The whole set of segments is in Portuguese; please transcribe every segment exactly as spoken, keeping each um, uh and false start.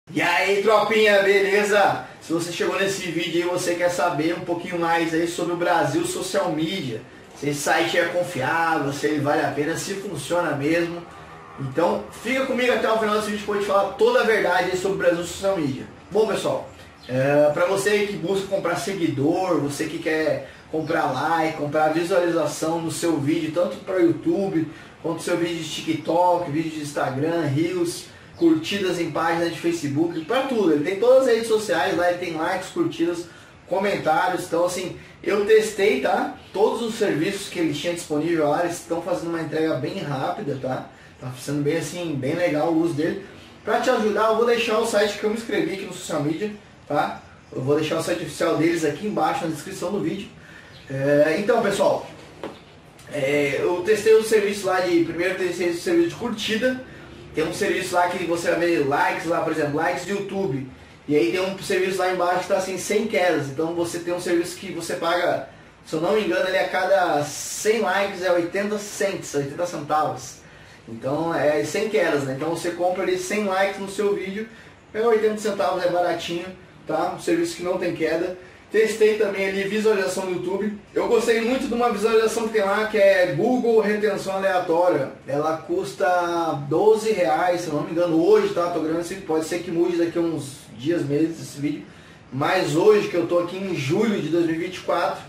E aí, tropinha, beleza? Se você chegou nesse vídeo e você quer saber um pouquinho mais aí sobre o Brasil Social Media, se esse site é confiável, se ele vale a pena, se funciona mesmo, então fica comigo até o final desse vídeo que eu vou te falar toda a verdade aí sobre o Brasil Social Media. Bom, pessoal, é, para você que busca comprar seguidor, você que quer comprar like, comprar visualização no seu vídeo, tanto para o YouTube, quanto seu vídeo de TikTok, vídeo de Instagram, Reels, curtidas em páginas de Facebook, para tudo. Ele tem todas as redes sociais lá, ele tem likes, curtidas, comentários. Então assim, eu testei, tá? Todos os serviços que ele tinha disponível lá, eles estão fazendo uma entrega bem rápida, tá? Tá sendo bem assim, bem legal o uso dele. Para te ajudar, eu vou deixar o site que eu me inscrevi aqui no Social Media, tá? Eu vou deixar o site oficial deles aqui embaixo na descrição do vídeo. É, então, pessoal, é, eu testei o serviço lá de... Primeiro eu testei o serviço de curtida. Tem um serviço lá que você vai ver likes lá, por exemplo, likes do YouTube. E aí tem um serviço lá embaixo que está assim, sem quedas. Então você tem um serviço que você paga, se eu não me engano, ele a cada cem likes é oitenta cents, oitenta centavos. Então é sem quedas, né? Então você compra ali cem likes no seu vídeo, é oitenta centavos, é baratinho, tá? Um serviço que não tem queda. Testei também ali visualização do YouTube. Eu gostei muito de uma visualização que tem lá, que é Google Retenção Aleatória. Ela custa doze reais, se eu não me engano, hoje, tá? Tô gravando esse vídeo, pode ser que mude daqui a uns dias, meses esse vídeo. Mas hoje, que eu tô aqui em julho de dois mil e vinte e quatro,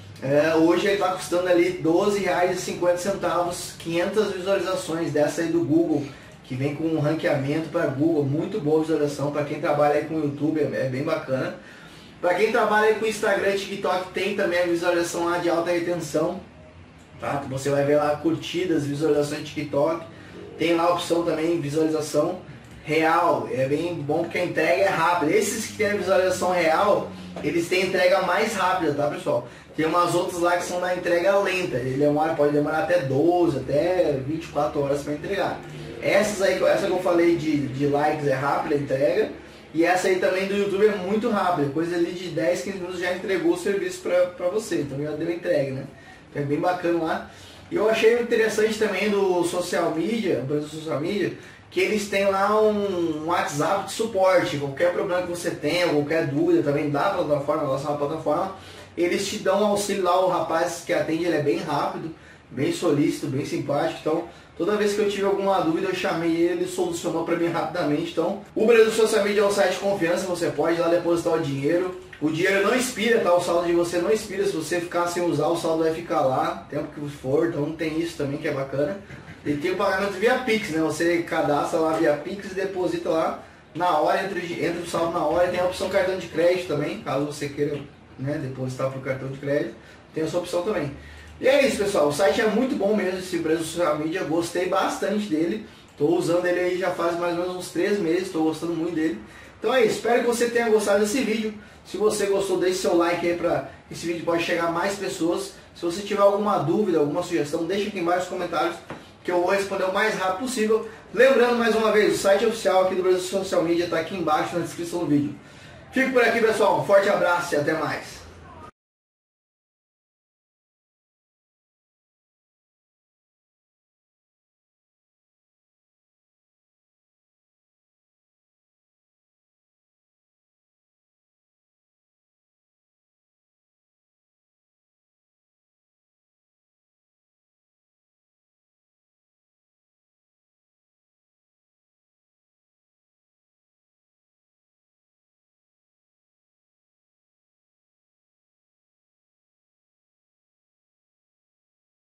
é, hoje ele tá custando ali doze reais e cinquenta centavos, quinhentas visualizações dessa aí do Google, que vem com um ranqueamento para Google, muito boa visualização. Para quem trabalha aí com o YouTube, é, é bem bacana. Para quem trabalha com Instagram e TikTok, tem também a visualização lá de alta retenção, tá? Você vai ver lá curtidas, visualizações de TikTok. Tem lá a opção também visualização real. É bem bom porque a entrega é rápida. Esses que tem a visualização real, eles têm entrega mais rápida, tá, pessoal? Tem umas outras lá que são da entrega lenta. Ele demora, pode demorar até doze, até vinte e quatro horas para entregar. Essas aí, essa que eu falei de, de likes é rápida a entrega. E essa aí também do YouTube é muito rápida, coisa ali de dez, quinze minutos já entregou o serviço pra, pra você, então já deu entrega, né? Então é bem bacana lá. E eu achei interessante também do Social Media, do Social Media, que eles têm lá um WhatsApp de suporte, qualquer problema que você tenha, qualquer dúvida também da plataforma, relação à plataforma, eles te dão um auxílio lá, o rapaz que atende, ele é bem rápido, bem solícito, bem simpático. Então toda vez que eu tive alguma dúvida eu chamei ele, ele solucionou para mim rapidamente. Então o Brasil Social Media é um site de confiança, você pode ir lá depositar o dinheiro. O dinheiro não expira, tá? O saldo de você não expira, se você ficar sem usar o saldo vai ficar lá, tempo que for. Então não tem isso também, que é bacana. E tem o pagamento via Pix, né? Você cadastra lá via Pix e deposita lá na hora, entra, entra o saldo na hora. E tem a opção cartão de crédito também, caso você queira, né, depositar para o cartão de crédito, tem essa opção também. E é isso, pessoal, o site é muito bom mesmo, esse Brasil Social Media, gostei bastante dele, estou usando ele aí já faz mais ou menos uns três meses, estou gostando muito dele. Então é isso, espero que você tenha gostado desse vídeo. Se você gostou, deixe seu like aí para esse vídeo pode chegar a mais pessoas. Se você tiver alguma dúvida, alguma sugestão, deixa aqui embaixo nos comentários que eu vou responder o mais rápido possível. Lembrando mais uma vez, o site oficial aqui do Brasil Social Media está aqui embaixo na descrição do vídeo. Fico por aqui, pessoal, um forte abraço e até mais.